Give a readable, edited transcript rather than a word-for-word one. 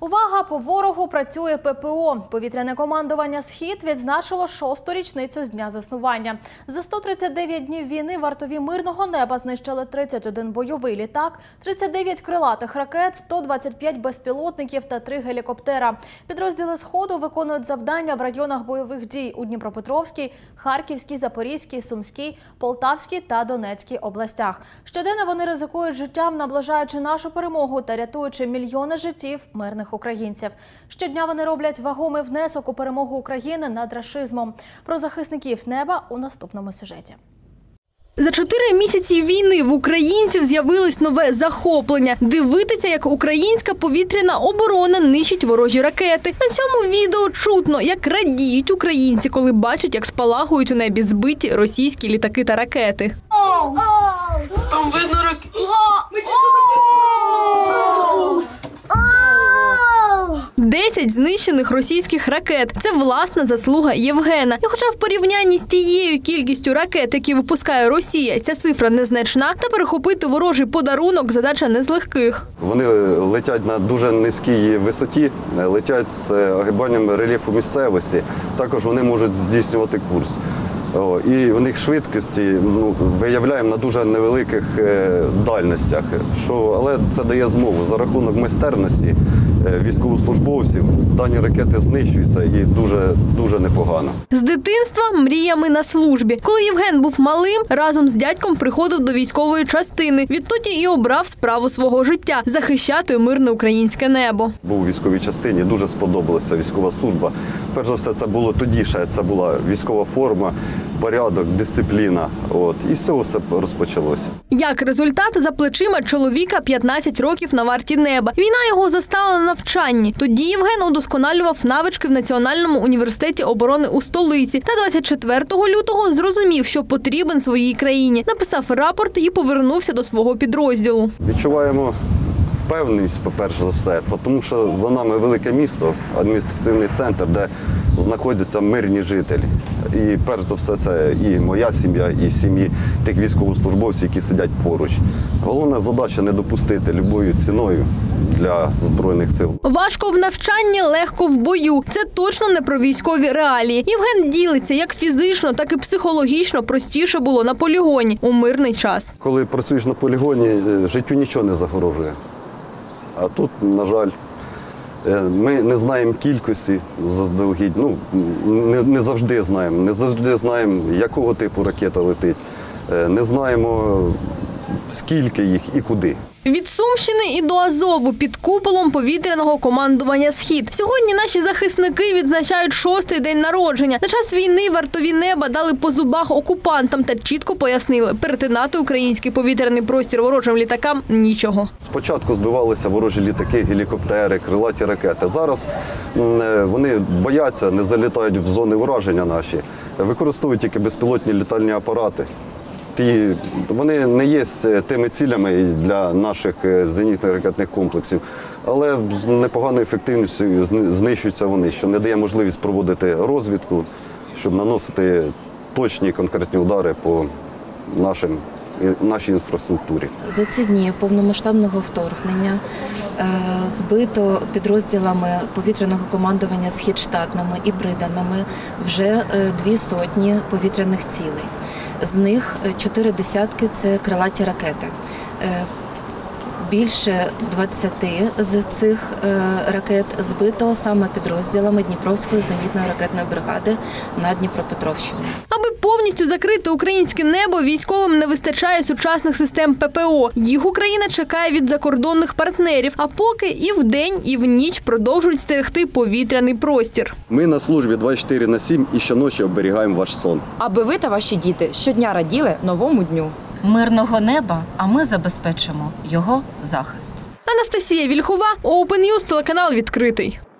Увага! По ворогу працює ППО. Повітряне командування «Схід» відзначило 6-ту річницю з дня заснування. За 139 днів війни вартові мирного неба знищили 31 бойовий літак, 39 крилатих ракет, 125 безпілотників та 3 гелікоптера. Підрозділи «Сходу» виконують завдання в районах бойових дій у Дніпропетровській, Харківській, Запорізькій, Сумській, Полтавській та Донецькій областях. Щоденно вони ризикують життям, наближаючи нашу перемогу та рятуючи мільйони життів мирних українців. Щодня вони роблять вагомий внесок у перемогу України над рашизмом. Про захисників неба у наступному сюжеті. За 4 місяці війни в українців з'явилось нове захоплення – дивитися, як українська повітряна оборона нищить ворожі ракети. На цьому відео чутно, як радіють українці, коли бачать, як спалахують у небі збиті російські літаки та ракети. Там видно ракети. 10 знищених російських ракет – це власна заслуга Євгена. І хоча в порівнянні з тією кількістю ракет, які випускає Росія, ця цифра незначна, та перехопити ворожий подарунок – задача не з легких. Вони летять на дуже низькій висоті, летять з огибанням рельєфу місцевості. Також вони можуть здійснювати курс. І у них швидкості виявляємо на дуже невеликих дальностях. Але це дає змогу за рахунок майстерності військовослужбовців. Дані ракети знищуються і дуже непогано. З дитинства мріями на службі. Коли Євген був малим, разом з дядьком приходив до військової частини. Відтоді і обрав справу свого життя – захищати мирне українське небо. Був у військовій частині, дуже сподобалася військова служба. Перш за все, це було тоді ще, це була військова форма, порядок, дисципліна. І з цього все розпочалося. Як результат, за плечима чоловіка 15 років на варті неба. Війна його застала на навчанні. Тоді Євген удосконалював навички в Національному університеті оборони у столиці. Та 24 лютого зрозумів, що потрібен своїй країні. Написав рапорт і повернувся до свого підрозділу. Відчуваємо впевненість, по-перше за все, тому що за нами велике місто, адміністративний центр, де знаходяться мирні жителі. І перш за все це і моя сім'я, і сім'ї тих військовослужбовців, які сидять поруч. Головна задача – не допустити любою ціною для Збройних сил. Важко в навчанні, легко в бою. Це точно не про військові реалії. Євген ділиться, як фізично, так і психологічно простіше було на полігоні у мирний час. Коли працюєш на полігоні, життю нічого не загрожує. А тут, на жаль, ми не знаємо кількості заздалегідь, не завжди знаємо, якого типу ракета летить, не знаємо, скільки їх і куди. Від Сумщини і до Азову під куполом повітряного командування «Схід». Сьогодні наші захисники відзначають 6-й день народження. На час війни вартові неба дали по зубах окупантам та чітко пояснили – перетинати український повітряний простір ворожим літакам – нічого. Спочатку збивалися ворожі літаки, гелікоптери, крилаті ракети. Зараз вони бояться, не залітають в зони ураження наші, використовують тільки безпілотні літальні апарати. Вони не є тими цілями для наших зенітних ракетних комплексів, але з непоганою ефективністю знищуються вони, що не дає можливість проводити розвідку, щоб наносити точні конкретні удари по нашій інфраструктурі. За ці дні повномасштабного вторгнення збито підрозділами повітряного командування «Схід» штатними і приданими вже 200 повітряних цілей. З них 4 десятки – це крилаті ракети. Більше 20 з цих ракет збито саме підрозділами Дніпровської зенітної ракетної бригади на Дніпропетровщині. Аби повністю закрити українське небо, військовим не вистачає сучасних систем ППО. Їх Україна чекає від закордонних партнерів, а поки і вдень, і в ніч продовжують стерегти повітряний простір. Ми на службі 24/7 і щоночі оберігаємо ваш сон. Аби ви та ваші діти щодня раділи новому дню. Мирного неба, а ми забезпечимо його захист. Анастасія Вільхова, Open News, телеканал «Відкритий».